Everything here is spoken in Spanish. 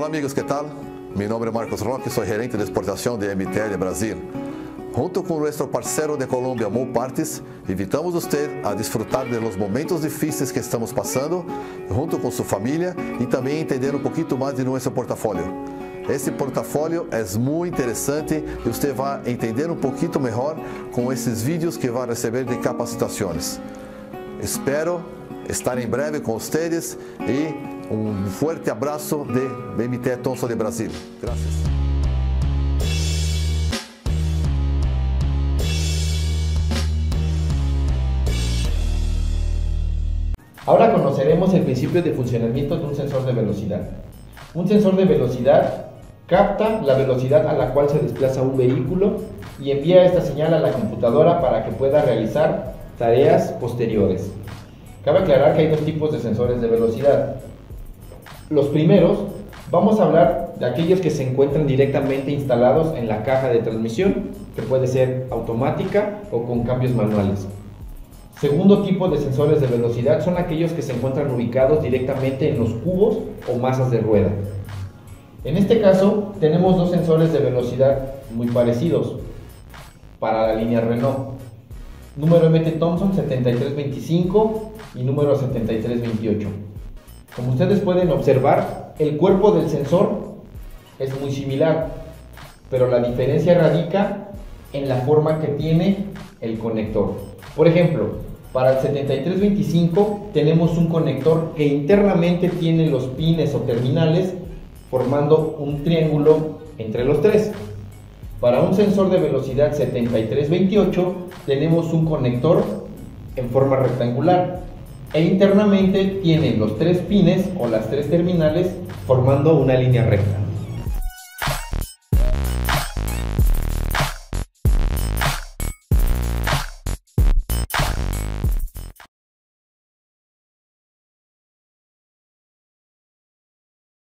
Hola amigos, ¿qué tal? Mi nombre es Marcos Roque, soy gerente de exportación de MTL Brasil. Junto con nuestro parceiro de Colombia, Mol Partes, invitamos a usted a disfrutar de los momentos difíciles que estamos pasando, junto con su familia y también entender un poquito más de nuestro portafolio. Este portafolio es muy interesante y usted va a entender un poquito mejor con esses vídeos que va a recibir de capacitaciones. Espero estar en breve con ustedes y un fuerte abrazo de BMT Thomson de Brasil. Gracias. Ahora conoceremos el principio de funcionamiento de un sensor de velocidad. Un sensor de velocidad capta la velocidad a la cual se desplaza un vehículo y envía esta señal a la computadora para que pueda realizar tareas posteriores. Cabe aclarar que hay dos tipos de sensores de velocidad. Los primeros, vamos a hablar de aquellos que se encuentran directamente instalados en la caja de transmisión, que puede ser automática o con cambios manuales. Segundo tipo de sensores de velocidad son aquellos que se encuentran ubicados directamente en los cubos o masas de rueda. En este caso, tenemos dos sensores de velocidad muy parecidos para la línea Renault. Número MT Thomson 7325 y número 7328. Como ustedes pueden observar, el cuerpo del sensor es muy similar, pero la diferencia radica en la forma que tiene el conector. Por ejemplo, para el 7325 tenemos un conector que internamente tiene los pines o terminales formando un triángulo entre los tres. Para un sensor de velocidad 7328 tenemos un conector en forma rectangular e internamente tiene los tres pines o las tres terminales formando una línea recta.